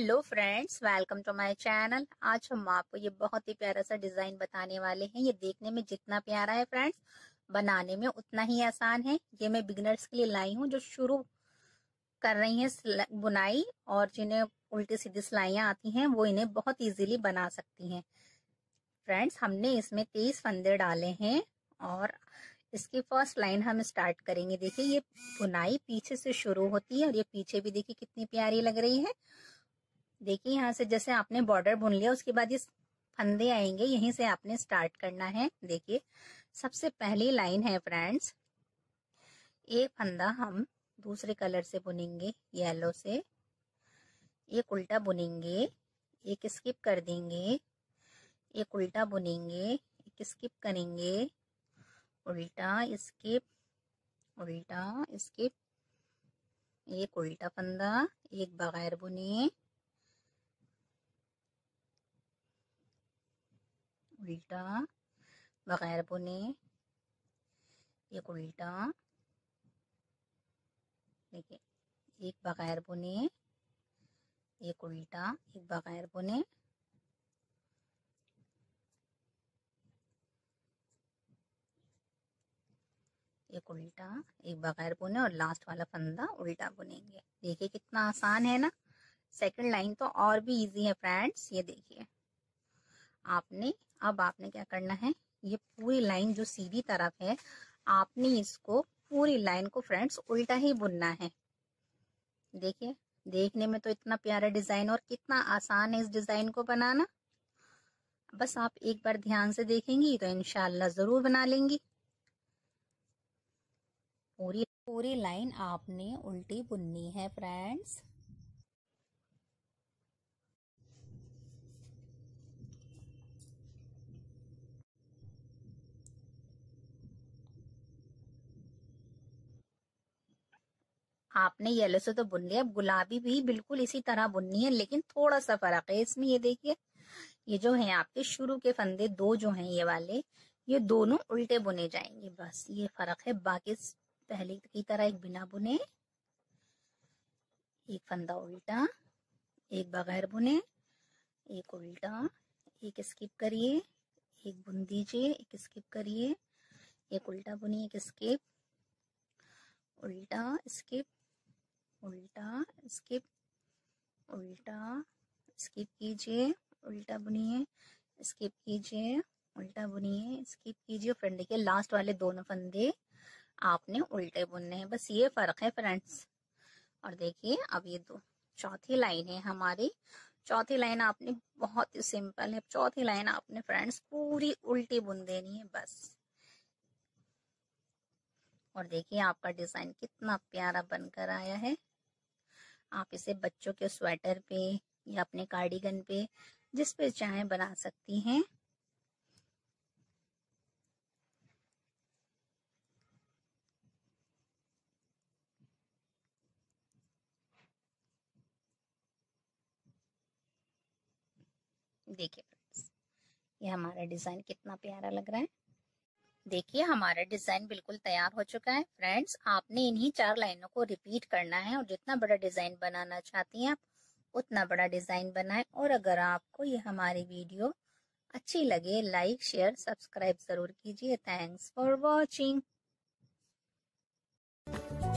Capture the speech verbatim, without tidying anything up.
Hello friends, welcome to my channel. आज हम आपको ये बहुत ही प्यारा सा डिजाइन बताने वाले हैं। ये देखने में जितना प्यारा है फ्रेंड्स, बनाने में उतना ही आसान है। ये मैं बिगिनर्स के लिए लाई हूँ जो शुरू कर रही हैं बुनाई, और जिन्हें उल्टी सीधी सिलाइयाँ आती हैं वो इन्हें बहुत इजीली बना सकती हैं। फ्रेंड्स, हमने इसमें तेईस फंदे डाले हैं और इसकी फर्स्ट लाइन हम स्टार्ट करेंगे। देखिए, ये बुनाई पीछे से शुरू होती है और ये पीछे भी देखिए कितनी प्यारी लग रही है। देखिए, यहाँ से जैसे आपने बॉर्डर बुन लिया, उसके बाद ये फंदे आएंगे, यहीं से आपने स्टार्ट करना है। देखिए, सबसे पहली लाइन है फ्रेंड्स, एक फंदा हम दूसरे कलर से बुनेंगे, येलो से। एक उल्टा बुनेंगे, एक स्किप कर देंगे, एक उल्टा बुनेंगे, एक स्किप करेंगे, उल्टा स्किप, उल्टा स्किप, एक उल्टा फंदा, एक बगैर बुने, उल्टा बगैर बुने, एक उल्टा, देखिए, एक बगैर बुने, एक उल्टा, एक बगैर बुने, एक उल्टा, एक बगैर बुने और लास्ट वाला फंदा उल्टा बुनेंगे। देखिए कितना आसान है ना। सेकंड लाइन तो और भी इजी है फ्रेंड्स। ये देखिए, आपने अब आपने क्या करना है, ये पूरी लाइन जो सीधी तरफ है, आपने इसको पूरी लाइन को फ्रेंड्स उल्टा ही बुनना है। देखिए, देखने में तो इतना प्यारा डिजाइन और कितना आसान है इस डिजाइन को बनाना। बस आप एक बार ध्यान से देखेंगी तो इंशाल्लाह जरूर बना लेंगी। पूरी पूरी लाइन आपने उल्टी बुननी है फ्रेंड्स। आपने येलो से तो बुन लिया, गुलाबी भी बिल्कुल इसी तरह बुननी है, लेकिन थोड़ा सा फर्क है इसमें। ये देखिए, ये जो है आपके शुरू के फंदे दो जो हैं ये वाले, ये दोनों उल्टे बुने जाएंगे, बस ये फर्क है। बाकी पहले की तरह एक बिना बुने, एक फंदा उल्टा, एक बगैर बुने, एक उल्टा, एक स्किप करिए, एक बुन दीजिए, एक स्किप करिए, एक उल्टा बुनिए, एक स्किप, उल्टा स्किप, उल्टा स्किप, उल्टा स्किप कीजिए, उल्टा बुनिए, स्किप कीजिए, उल्टा बुनिए, स्किप कीजिए। फ्रेंड देखिए, लास्ट वाले दोनों फंदे आपने उल्टे बुनने हैं, बस ये फर्क है फ्रेंड्स। और देखिए, अब ये दो चौथी लाइन है हमारी। चौथी लाइन आपने बहुत ही सिंपल है, चौथी लाइन आपने फ्रेंड्स पूरी उल्टी बुन देनी है बस। और देखिए, आपका डिजाइन कितना प्यारा बनकर आया है। आप इसे बच्चों के स्वेटर पे या अपने कार्डिगन पे, जिस पे चाहे बना सकती हैं। देखिए फ्रेंड्स, ये हमारा डिजाइन कितना प्यारा लग रहा है। देखिए, हमारा डिजाइन बिल्कुल तैयार हो चुका है फ्रेंड्स। आपने इन्हीं चार लाइनों को रिपीट करना है और जितना बड़ा डिजाइन बनाना चाहती हैं आप, उतना बड़ा डिजाइन बनाएं। और अगर आपको ये हमारी वीडियो अच्छी लगे, लाइक शेयर सब्सक्राइब जरूर कीजिए। Thanks for watching.